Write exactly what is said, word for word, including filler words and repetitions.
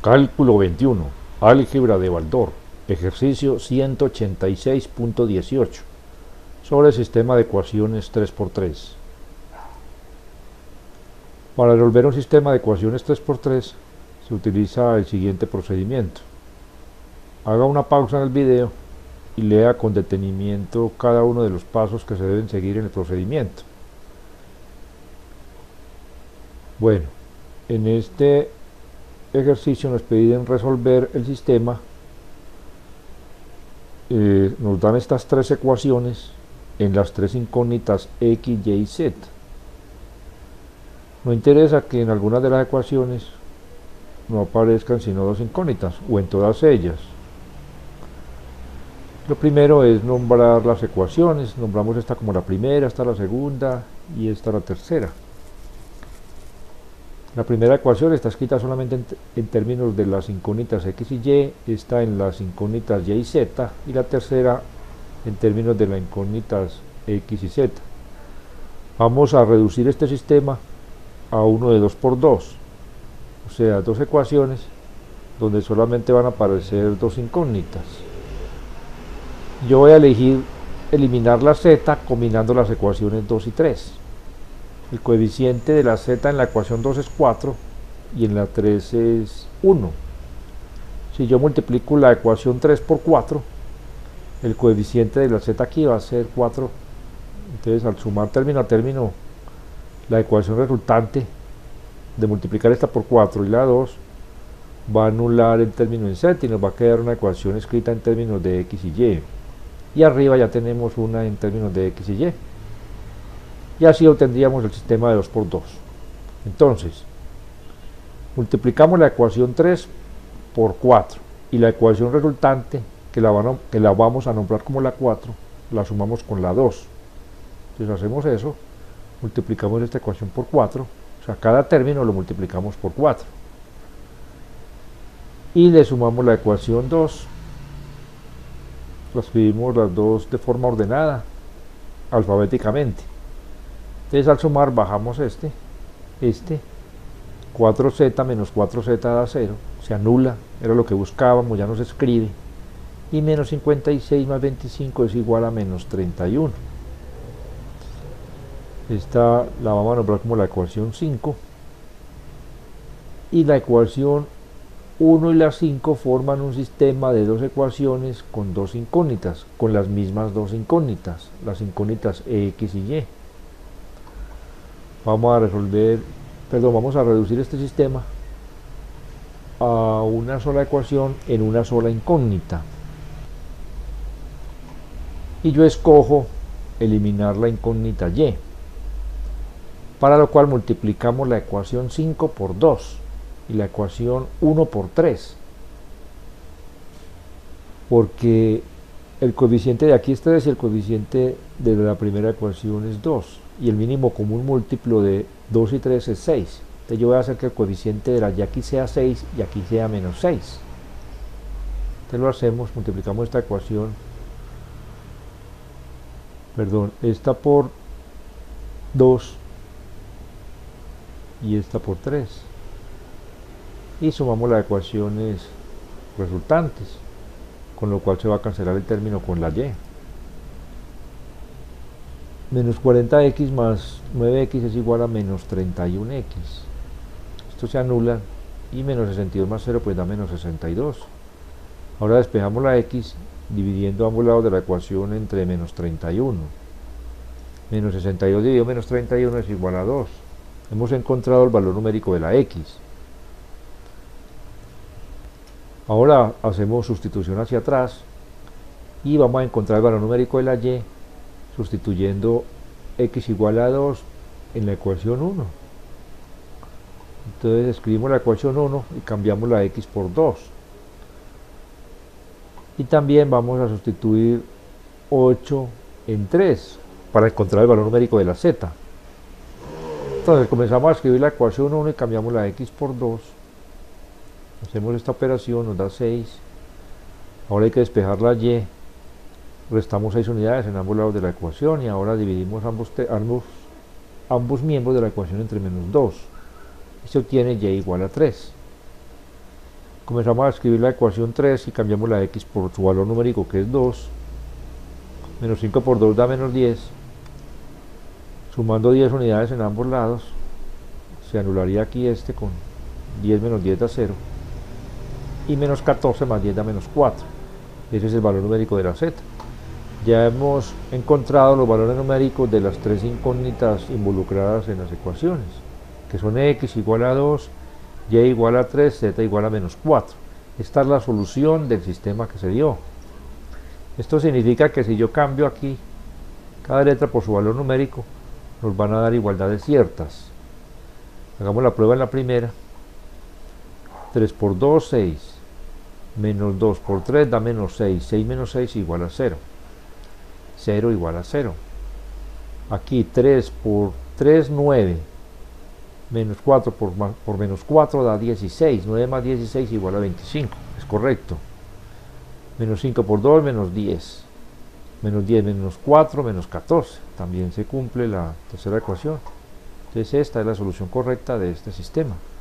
Cálculo veintiuno. Álgebra de Baldor. Ejercicio ciento ochenta y seis punto dieciocho. Sobre el sistema de ecuaciones tres por tres. Para resolver un sistema de ecuaciones tres por tres se utiliza el siguiente procedimiento. Haga una pausa en el video y lea con detenimiento cada uno de los pasos que se deben seguir en el procedimiento. Bueno, en este ejercicio nos piden resolver el sistema. Eh, nos dan estas tres ecuaciones en las tres incógnitas x, y y z. Nos interesa que en algunas de las ecuaciones no aparezcan sino dos incógnitas, o en todas ellas. Lo primero es nombrar las ecuaciones. Nombramos esta como la primera, esta la segunda y esta la tercera. La primera ecuación está escrita solamente en, en términos de las incógnitas x y y, está en las incógnitas y y z, y la tercera en términos de las incógnitas x y z. Vamos a reducir este sistema a uno de dos por dos, o sea, dos ecuaciones donde solamente van a aparecer dos incógnitas. Yo voy a elegir eliminar la z combinando las ecuaciones dos y tres. El coeficiente de la z en la ecuación dos es cuatro y en la tres es uno. Si yo multiplico la ecuación tres por cuatro, el coeficiente de la z aquí va a ser cuatro. Entonces, al sumar término a término, la ecuación resultante de multiplicar esta por cuatro y la dos va a anular el término en z y nos va a quedar una ecuación escrita en términos de x y y. Y arriba ya tenemos una en términos de x y y. Y así obtendríamos el sistema de dos por dos. Entonces, multiplicamos la ecuación tres por cuatro y la ecuación resultante, que la, van a, que la vamos a nombrar como la cuatro, la sumamos con la dos. Entonces hacemos eso, multiplicamos esta ecuación por cuatro, o sea, cada término lo multiplicamos por cuatro. Y le sumamos la ecuación dos, la escribimos las dos de forma ordenada, alfabéticamente. Entonces al sumar bajamos este, este, cuatro z menos cuatro z da cero, se anula, era lo que buscábamos, ya no se escribe, y menos cincuenta y seis más veinticinco es igual a menos treinta y uno. Esta la vamos a nombrar como la ecuación cinco, y la ecuación uno y la cinco forman un sistema de dos ecuaciones con dos incógnitas, con las mismas dos incógnitas, las incógnitas x y y. Vamos a resolver, perdón, vamos a reducir este sistema a una sola ecuación en una sola incógnita. Y yo escojo eliminar la incógnita y, para lo cual multiplicamos la ecuación cinco por dos y la ecuación uno por tres, porque el coeficiente de aquí es tres y el coeficiente de la primera ecuación es dos, y el mínimo común múltiplo de dos y tres es seis. Entonces yo voy a hacer que el coeficiente de la y aquí sea seis y aquí sea menos seis. Entonces lo hacemos, multiplicamos esta ecuación, perdón, esta por dos y esta por tres, y sumamos las ecuaciones resultantes, con lo cual se va a cancelar el término con la y. Menos cuarenta x más nueve x es igual a menos treinta y uno x. Esto se anula, y menos sesenta y dos más cero pues da menos sesenta y dos. Ahora despejamos la x dividiendo ambos lados de la ecuación entre menos treinta y uno. Menos sesenta y dos dividido menos treinta y uno es igual a dos. Hemos encontrado el valor numérico de la x. Ahora hacemos sustitución hacia atrás y vamos a encontrar el valor numérico de la y sustituyendo x igual a dos en la ecuación uno. Entonces escribimos la ecuación uno y cambiamos la x por dos. Y también vamos a sustituir ocho en tres para encontrar el valor numérico de la z. Entonces comenzamos a escribir la ecuación uno y cambiamos la x por dos. Hacemos esta operación, nos da seis. Ahora hay que despejar la y. Restamos seis unidades en ambos lados de la ecuación y ahora dividimos ambos, ambos, ambos miembros de la ecuación entre menos dos. Y se obtiene y igual a tres. Comenzamos a escribir la ecuación tres y cambiamos la x por su valor numérico, que es dos. Menos cinco por dos da menos diez. Sumando diez unidades en ambos lados, se anularía aquí este con diez menos diez da cero. Y menos catorce más diez da menos cuatro. Ese es el valor numérico de la z. Ya hemos encontrado los valores numéricos de las tres incógnitas involucradas en las ecuaciones, que son x igual a dos, y igual a tres, z igual a menos cuatro. Esta es la solución del sistema que se dio. Esto significa que si yo cambio aquí cada letra por su valor numérico, nos van a dar igualdades ciertas. Hagamos la prueba en la primera. tres por dos, seis. Menos dos por tres da menos seis. seis menos seis igual a cero. cero igual a cero. Aquí tres por tres, nueve. Menos cuatro por, por menos cuatro da dieciséis. nueve más dieciséis igual a veinticinco. Es correcto. Menos cinco por dos, menos diez. Menos diez menos cuatro, menos catorce. También se cumple la tercera ecuación. Entonces esta es la solución correcta de este sistema.